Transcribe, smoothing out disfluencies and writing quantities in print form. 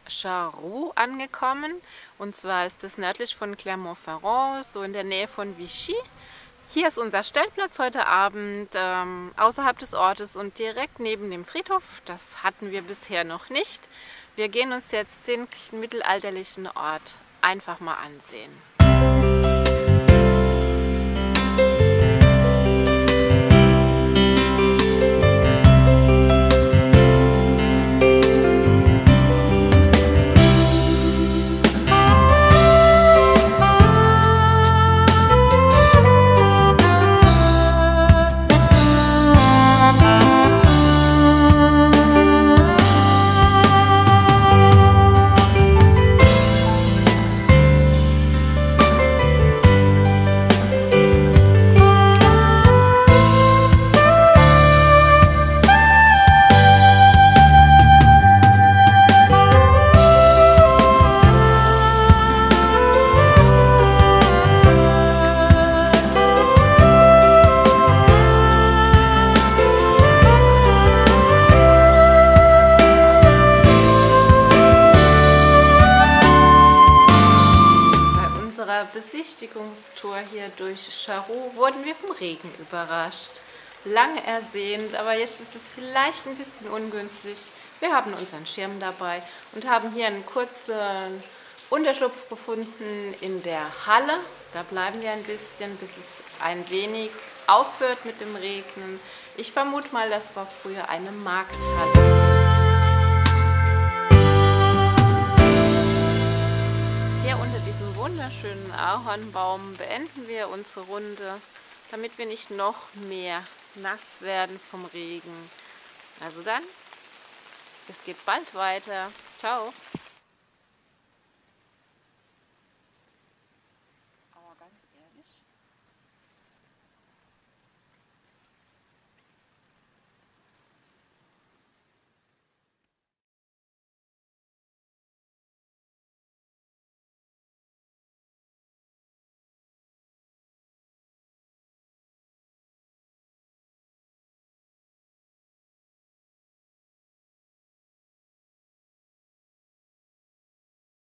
Charroux angekommen. Und zwar ist es nördlich von Clermont-Ferrand, so in der Nähe von Vichy. Hier ist unser Stellplatz heute Abend außerhalb des Ortes und direkt neben dem Friedhof. Das hatten wir bisher noch nicht. Wir gehen uns jetzt den mittelalterlichen Ort einfach mal ansehen. Besichtigungstour hier durch Charroux wurden wir vom Regen überrascht. Lange ersehnt, aber jetzt ist es vielleicht ein bisschen ungünstig. Wir haben unseren Schirm dabei und haben hier einen kurzen Unterschlupf gefunden in der Halle. Da bleiben wir ein bisschen, bis es ein wenig aufhört mit dem Regnen. Ich vermute mal, das war früher eine Markthalle. Unter diesem wunderschönen Ahornbaum beenden wir unsere Runde, damit wir nicht noch mehr nass werden vom Regen. Also dann, es geht bald weiter. Ciao!